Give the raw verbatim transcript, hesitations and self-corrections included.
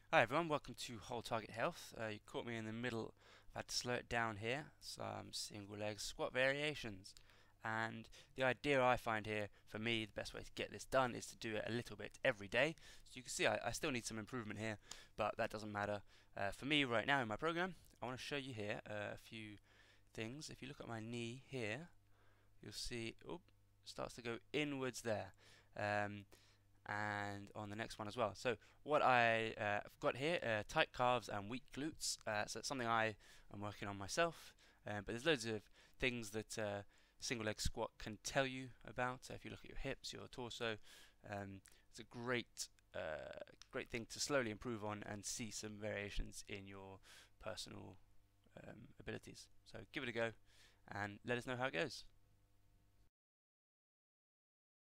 Hi everyone, welcome to Whole Target Health. Uh, you caught me in the middle. I've had to slow it down here. Some single leg squat variations. And the idea I find here, for me, the best way to get this done is to do it a little bit every day. So you can see I, I still need some improvement here, but that doesn't matter. Uh, for me right now in my program, I want to show you here uh, a few things. If you look at my knee here, you'll see, oop, starts to go inwards there. Um, and on the next one as well. So what I uh, have got here, uh, tight calves and weak glutes. Uh, so it's something I am working on myself. Uh, but there's loads of things that uh, single leg squat can tell you about. So if you look at your hips, your torso, um, it's a great, uh, great thing to slowly improve on and see some variations in your personal um, abilities. So give it a go and let us know how it goes.